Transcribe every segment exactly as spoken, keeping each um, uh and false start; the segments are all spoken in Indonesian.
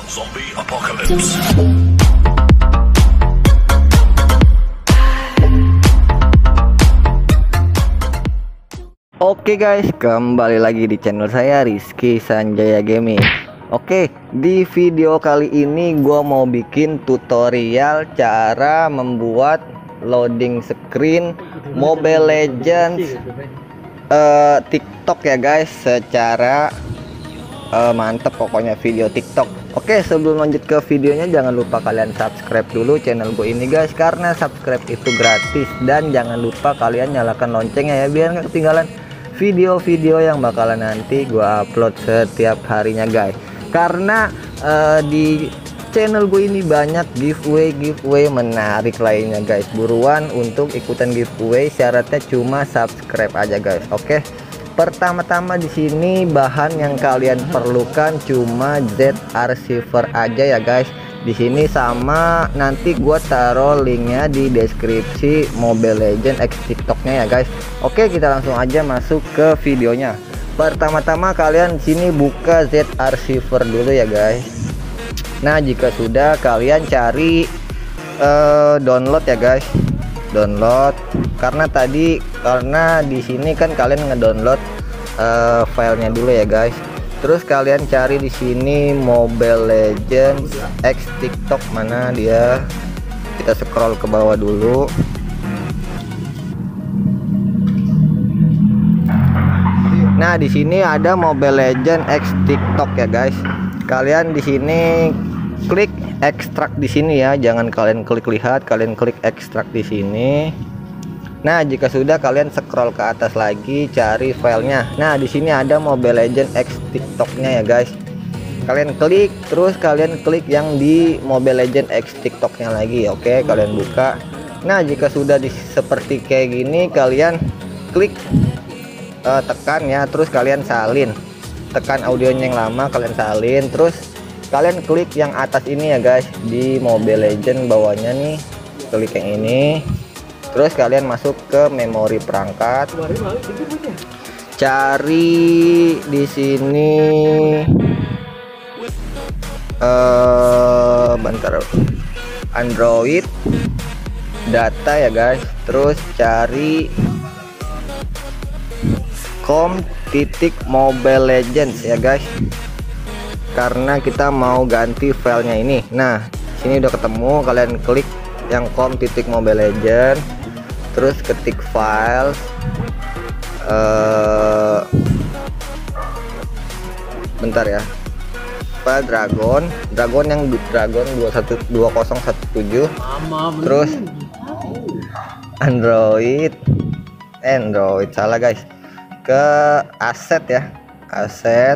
Zombie Apocalypse. Oke guys, kembali lagi di channel saya Rizky Sanjaya Gaming. Oke, di video kali ini gua mau bikin tutorial cara membuat loading screen Mobile Legends uh, TikTok ya guys, secara uh, mantep pokoknya video TikTok. Oke, sebelum lanjut ke videonya jangan lupa kalian subscribe dulu channel gue ini guys, karena subscribe itu gratis. Dan jangan lupa kalian nyalakan loncengnya ya, biar nggak ketinggalan video-video yang bakalan nanti gue upload setiap harinya guys. Karena uh, di channel gue ini banyak giveaway giveaway menarik lainnya guys. Buruan untuk ikutan giveaway, syaratnya cuma subscribe aja guys. Oke, pertama-tama di sini bahan yang kalian perlukan cuma Z R receiver aja ya guys. Di sini sama nanti gua taruh linknya di deskripsi Mobile Legends X TikToknya ya guys. Oke, kita langsung aja masuk ke videonya. Pertama-tama kalian sini buka Z R receiver dulu ya guys. Nah, jika sudah kalian cari uh, download ya guys. Download, karena tadi karena di sini kan kalian ngedownload uh, filenya dulu ya guys. Terus kalian cari di sini Mobile Legends X TikTok, mana dia? Kita scroll ke bawah dulu. Nah, di sini ada Mobile Legends X TikTok ya guys. Kalian di sini klik ekstrak di sini ya, jangan kalian klik lihat, kalian klik ekstrak di sini. Nah, jika sudah kalian scroll ke atas lagi cari filenya. Nah, di sini ada Mobile Legends X TikToknya ya guys. Kalian klik, terus kalian klik yang di Mobile Legends X TikToknya lagi. Oke, kalian buka. Nah, jika sudah di, seperti kayak gini, kalian klik uh, tekan ya, terus kalian salin. Tekan audionya yang lama, kalian salin, terus kalian klik yang atas ini ya guys, di Mobile Legends bawahnya nih, klik yang ini. Terus kalian masuk ke memori perangkat, cari di sini uh, bentar, Android data ya guys. Terus cari com titik Mobile Legends ya guys, karena kita mau ganti filenya ini. Nah, sini udah ketemu, kalian klik yang com titik Mobile Legends, terus ketik file uh, bentar ya, apa dragon dragon yang dragon dua satu dua nol satu tujuh, terus Android Android salah guys, ke aset ya, aset,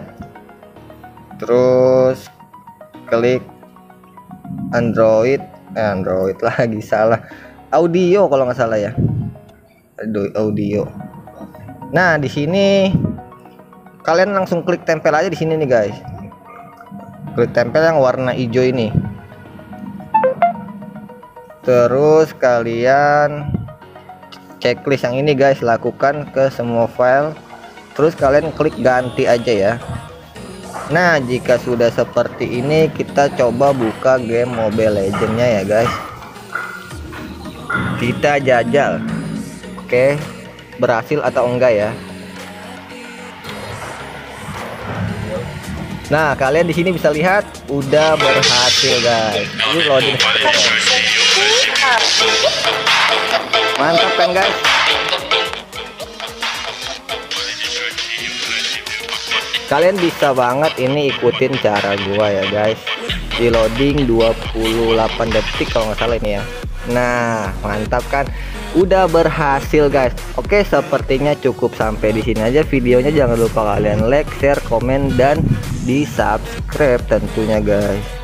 terus klik Android eh, Android lagi salah, audio kalau nggak salah ya, audio. Nah, di sini kalian langsung klik tempel aja di sini nih guys, klik tempel yang warna hijau ini. Terus kalian checklist yang ini guys, lakukan ke semua file, terus kalian klik ganti aja ya. Nah, jika sudah seperti ini, kita coba buka game Mobile Legends-nya ya guys. Kita jajal. Oke, berhasil atau enggak ya? Nah, kalian di sini bisa lihat udah berhasil guys. Ini loading. Mantap kan guys? Kalian bisa banget ini ikutin cara gua ya guys. Di loading dua puluh delapan detik kalau nggak salah ini ya. Nah, mantap kan? Udah berhasil guys. Oke, sepertinya cukup sampai di sini aja videonya. Jangan lupa kalian like, share, komen, dan di subscribe tentunya guys.